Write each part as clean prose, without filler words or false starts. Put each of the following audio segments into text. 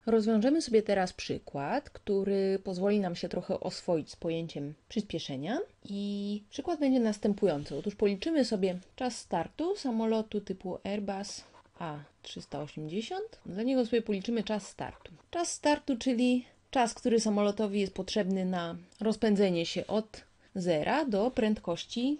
Rozwiążemy sobie teraz przykład, który pozwoli nam się trochę oswoić z pojęciem przyspieszenia. I przykład będzie następujący. Otóż policzymy sobie czas startu samolotu typu Airbus A380. Dla niego sobie policzymy czas startu. Czas startu, czyli czas, który samolotowi jest potrzebny na rozpędzenie się od zera do prędkości,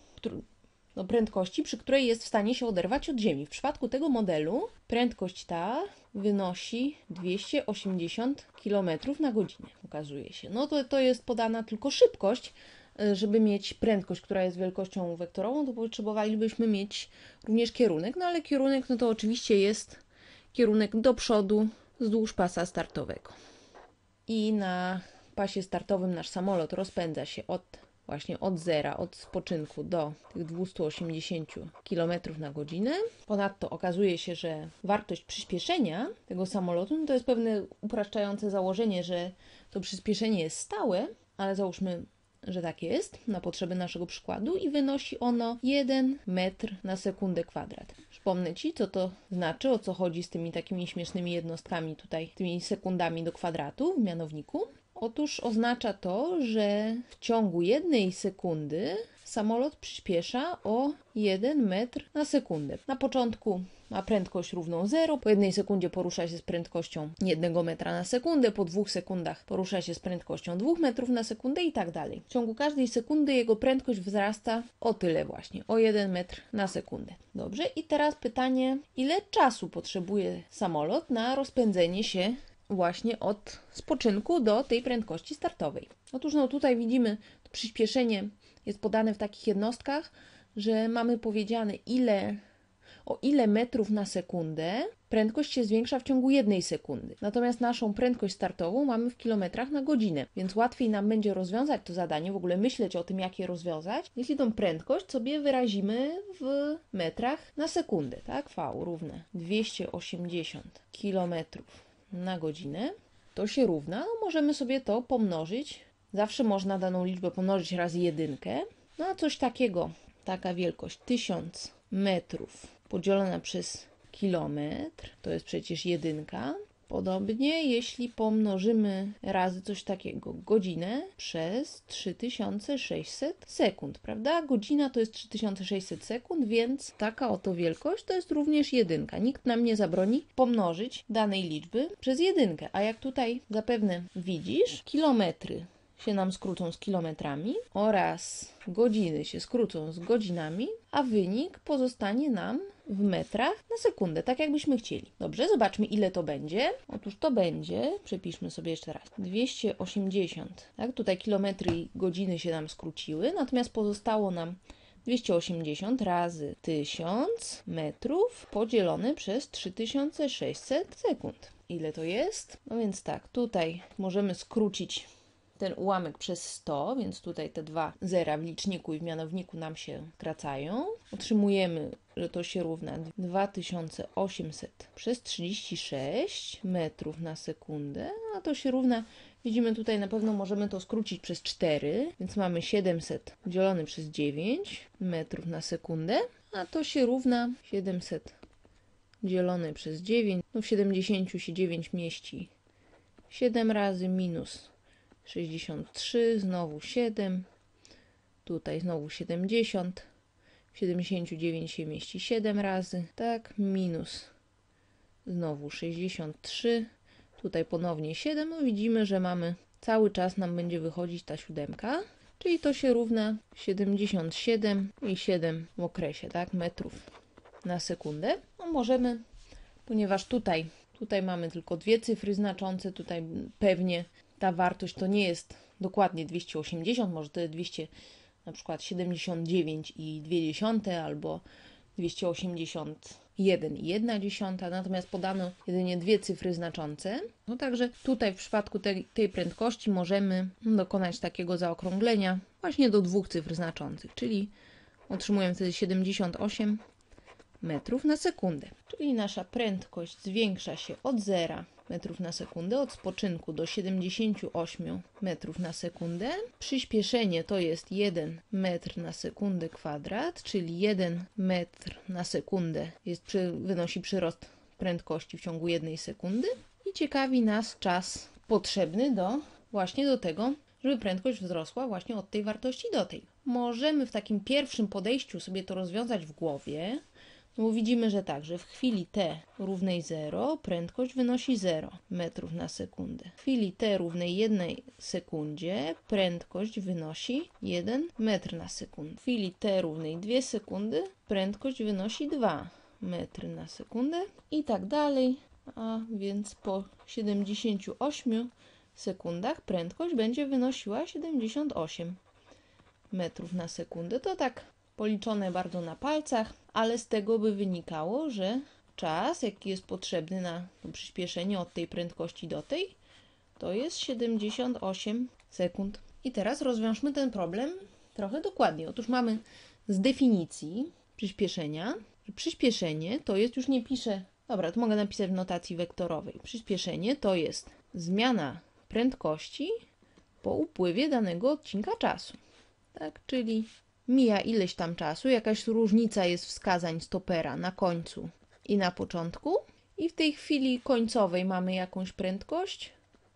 przy której jest w stanie się oderwać od Ziemi. W przypadku tego modelu prędkość ta wynosi 280 km na godzinę, okazuje się. No to jest podana tylko szybkość. Żeby mieć prędkość, która jest wielkością wektorową, to potrzebowalibyśmy mieć również kierunek, no ale kierunek to oczywiście jest kierunek do przodu wzdłuż pasa startowego. I na pasie startowym nasz samolot rozpędza się właśnie od zera, od spoczynku do tych 280 km na godzinę. Ponadto okazuje się, że wartość przyspieszenia tego samolotu to jest pewne upraszczające założenie, że to przyspieszenie jest stałe, ale załóżmy, że tak jest na potrzeby naszego przykładu i wynosi ono 1 metr na sekundę kwadrat. Przypomnę Ci, co to znaczy, o co chodzi z tymi takimi śmiesznymi jednostkami tutaj, tymi sekundami do kwadratu w mianowniku. Otóż oznacza to, że w ciągu 1 sekundy samolot przyspiesza o 1 metr na sekundę. Na początku ma prędkość równą 0, po 1 sekundzie porusza się z prędkością 1 metra na sekundę, po 2 sekundach porusza się z prędkością 2 metrów na sekundę i tak dalej. W ciągu każdej sekundy jego prędkość wzrasta o tyle właśnie, o 1 metr na sekundę. Dobrze, i teraz pytanie, ile czasu potrzebuje samolot na rozpędzenie się właśnie od spoczynku do tej prędkości startowej. Otóż tutaj widzimy, to przyspieszenie jest podane w takich jednostkach, że mamy powiedziane o ile metrów na sekundę prędkość się zwiększa w ciągu 1 sekundy. Natomiast naszą prędkość startową mamy w kilometrach na godzinę, więc łatwiej nam będzie rozwiązać to zadanie, w ogóle myśleć o tym, jak je rozwiązać, jeśli tą prędkość sobie wyrazimy w metrach na sekundę, tak? V równe 280 km na godzinę, to się równa, możemy sobie to pomnożyć. Zawsze można daną liczbę pomnożyć razy 1. No a coś takiego, taka wielkość 1000 metrów podzielona przez kilometr, to jest przecież 1. Podobnie, jeśli pomnożymy razy coś takiego, godzinę przez 3600 sekund, prawda? Godzina to jest 3600 sekund, więc taka oto wielkość to jest również 1. Nikt nam nie zabroni pomnożyć danej liczby przez 1. A jak tutaj zapewne widzisz, kilometry się nam skrócą z kilometrami oraz godziny się skrócą z godzinami, a wynik pozostanie nam w metrach na sekundę, tak jakbyśmy chcieli. Dobrze, zobaczmy, ile to będzie. Otóż to będzie, przepiszmy sobie jeszcze raz, 280. Tak, tutaj kilometry i godziny się nam skróciły, natomiast pozostało nam 280 razy 1000 metrów podzielone przez 3600 sekund. Ile to jest? No więc tak, tutaj możemy skrócić ten ułamek przez 100, więc tutaj te 2 zera w liczniku i w mianowniku nam się skracają. Otrzymujemy, że to się równa 2800 przez 36 metrów na sekundę, a to się równa, widzimy tutaj na pewno możemy to skrócić przez 4, więc mamy 700 dzielone przez 9 metrów na sekundę, a to się równa 700 dzielone przez 9, no w 70 się 9 mieści 7 razy minus 63, znowu 7, tutaj znowu 70, w 79 się mieści 7 razy, tak, minus znowu 63, tutaj ponownie 7, no widzimy, że mamy, cały czas nam będzie wychodzić ta 7, czyli to się równa 77 i 7 w okresie, tak, metrów na sekundę. No możemy, ponieważ tutaj mamy tylko 2 cyfry znaczące, tutaj pewnie ta wartość to nie jest dokładnie 280, może to jest 200, na przykład 79,2 albo 281,1, natomiast podano jedynie 2 cyfry znaczące. No także tutaj w przypadku tej prędkości możemy dokonać takiego zaokrąglenia właśnie do 2 cyfr znaczących, czyli otrzymujemy wtedy 78 metrów na sekundę. Czyli nasza prędkość zwiększa się od 0 metrów na sekundę, od spoczynku do 78 metrów na sekundę. Przyspieszenie to jest 1 metr na sekundę kwadrat, czyli 1 metr na sekundę wynosi przyrost prędkości w ciągu 1 sekundy. I ciekawi nas czas potrzebny właśnie do tego, żeby prędkość wzrosła właśnie od tej wartości do tej. Możemy w takim pierwszym podejściu sobie to rozwiązać w głowie, no bo widzimy, że tak, że w chwili t równej 0 prędkość wynosi 0 metrów na sekundę. W chwili t równej 1 sekundzie prędkość wynosi 1 metr na sekundę. W chwili t równej 2 sekundy prędkość wynosi 2 metry na sekundę i tak dalej, a więc po 78 sekundach prędkość będzie wynosiła 78 metrów na sekundę. To tak policzone bardzo na palcach, ale z tego by wynikało, że czas, jaki jest potrzebny na to przyspieszenie od tej prędkości do tej, to jest 78 sekund. I teraz rozwiążmy ten problem trochę dokładniej. Otóż mamy z definicji przyspieszenia, że przyspieszenie to jest, już nie piszę, dobra, to mogę napisać w notacji wektorowej. Przyspieszenie to jest zmiana prędkości po upływie danego odcinka czasu. Tak, czyli mija ileś tam czasu, jakaś różnica jest wskazań stopera na końcu i na początku i w tej chwili końcowej mamy jakąś prędkość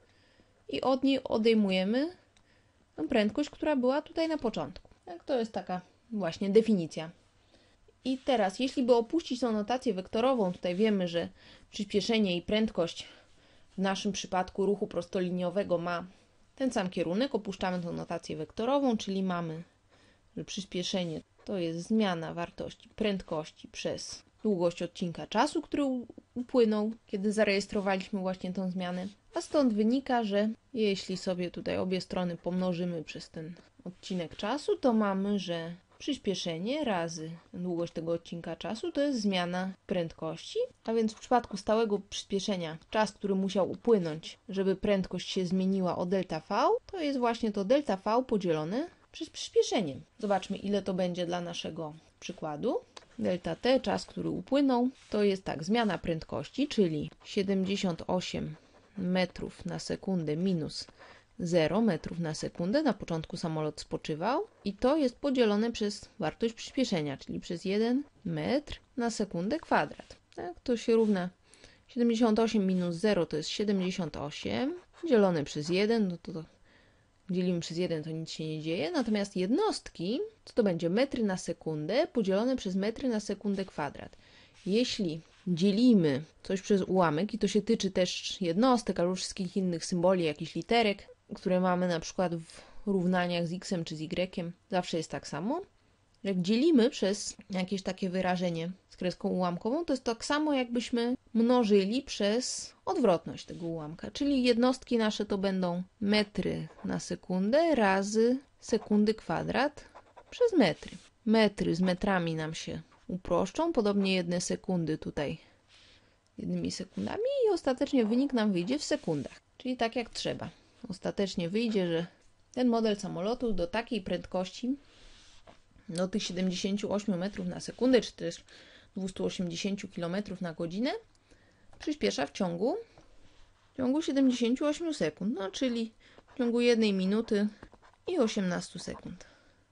i od niej odejmujemy tę prędkość, która była tutaj na początku. Tak, to jest taka właśnie definicja. I teraz, jeśli by opuścić tą notację wektorową, tutaj wiemy, że przyspieszenie i prędkość w naszym przypadku ruchu prostoliniowego ma ten sam kierunek, opuszczamy tą notację wektorową, czyli mamy, że przyspieszenie to jest zmiana wartości prędkości przez długość odcinka czasu, który upłynął, kiedy zarejestrowaliśmy właśnie tą zmianę. A stąd wynika, że jeśli sobie tutaj obie strony pomnożymy przez ten odcinek czasu, to mamy, że przyspieszenie razy długość tego odcinka czasu to jest zmiana prędkości, a więc w przypadku stałego przyspieszenia czas, który musiał upłynąć, żeby prędkość się zmieniła o delta V, to jest właśnie to delta V podzielone przez przyspieszenie. Zobaczmy, ile to będzie dla naszego przykładu. Delta t, czas, który upłynął, to jest tak, zmiana prędkości, czyli 78 metrów na sekundę minus 0 metrów na sekundę. Na początku samolot spoczywał i to jest podzielone przez wartość przyspieszenia, czyli przez 1 metr na sekundę kwadrat. Tak, to się równa 78 minus 0 to jest 78, dzielone przez 1, no to dzielimy przez 1, to nic się nie dzieje. Natomiast jednostki, co to będzie metry na sekundę podzielone przez metry na sekundę kwadrat. Jeśli dzielimy coś przez ułamek, i to się tyczy też jednostek, albo wszystkich innych symboli, jakichś literek, które mamy na przykład w równaniach z x czy z y, zawsze jest tak samo. Jak dzielimy przez jakieś takie wyrażenie z kreską ułamkową, to jest tak samo, jakbyśmy mnożyli przez odwrotność tego ułamka. Czyli jednostki nasze to będą metry na sekundę razy sekundy kwadrat przez metry. Metry z metrami nam się uproszczą, podobnie jedne sekundy tutaj jednymi sekundami i ostatecznie wynik nam wyjdzie w sekundach. Czyli tak jak trzeba. Ostatecznie wyjdzie, że ten model samolotu do takiej prędkości, do tych 78 metrów na sekundę, czy też 280 km na godzinę, przyspiesza w ciągu 78 sekund, no czyli w ciągu 1 minuty i 18 sekund.